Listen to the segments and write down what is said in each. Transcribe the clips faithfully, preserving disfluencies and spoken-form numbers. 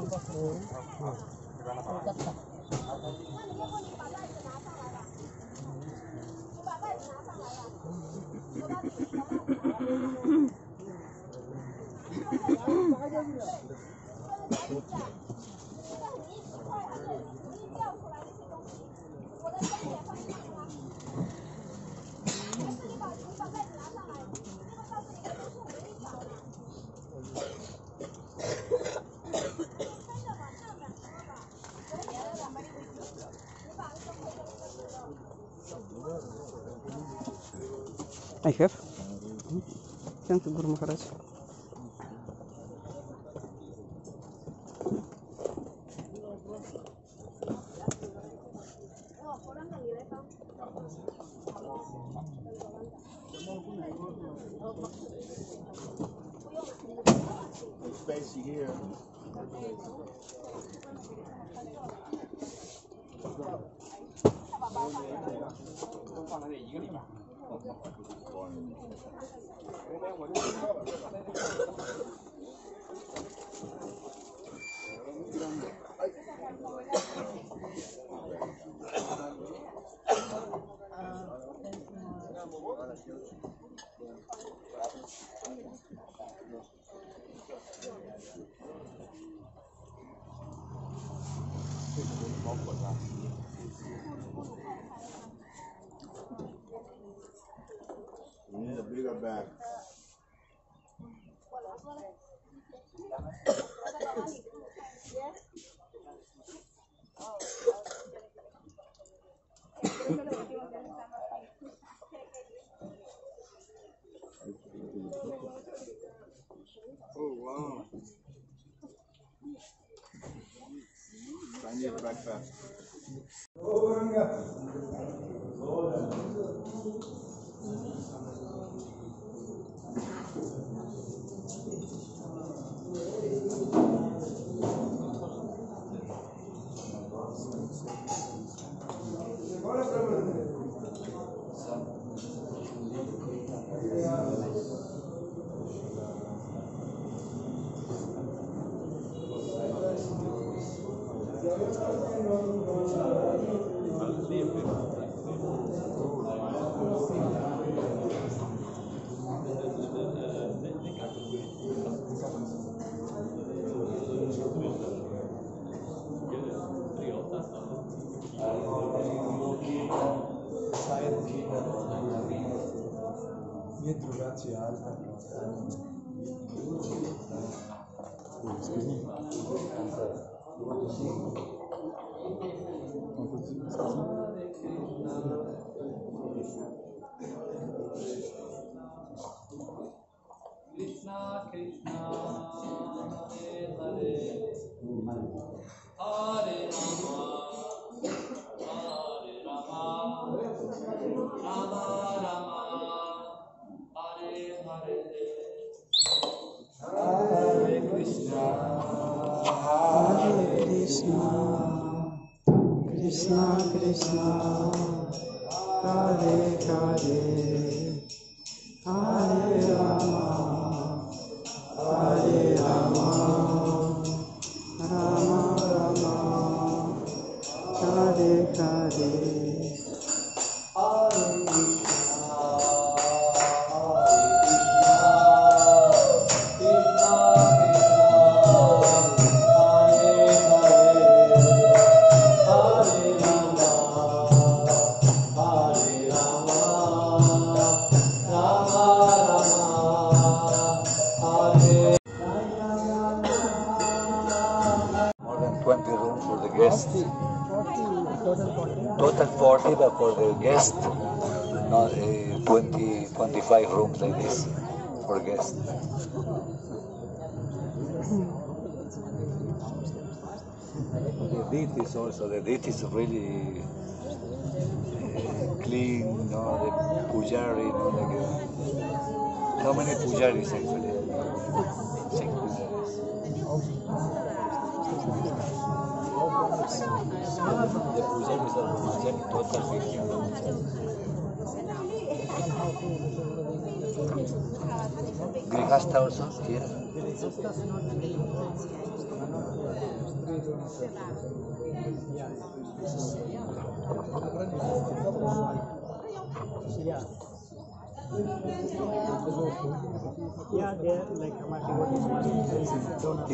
أي كيف؟ كم تقول مخرج؟ Space here. We need a bigger bag. Oh wow. I need a backpack. Dietro ragazzi alta. Krishna Krishna Hare Hare Hare Rama Hare Rama Rama Rama Hare Hare Hare Krishna Hare Krishna, Krishna Krishna, Hare Hare, Hare Rama, Hare Rama, Rama Rama, Hare Hare. twenty rooms for the guests. Total forty, but for the guest, not uh, twenty, twenty-five rooms like this for guests. The deed is also, the deed is really uh, clean, no, the pujari, no, like, uh, how many pujaris actually? Six pujaris. The pujaris are Pujaris, total fifteen rooms. Grihastha also here. Yeah. Yeah, they are like our devotees. Don't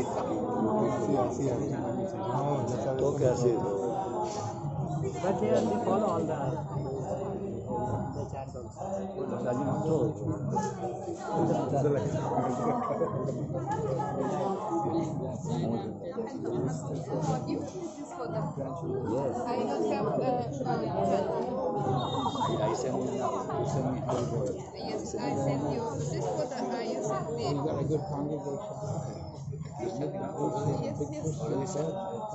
तो कैसे But they, are, they follow all the, the chant also. Yes. I don't have uh, uh, I send you now. You send me how it works. yes, I sent you this for the uh, you sent the You got a good congregation. yes, yes. Already sent?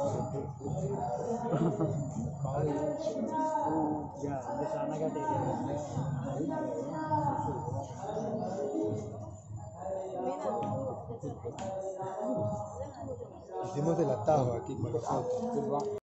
Yeah, this Anagat area. Hicimos el atado aquí con nosotros.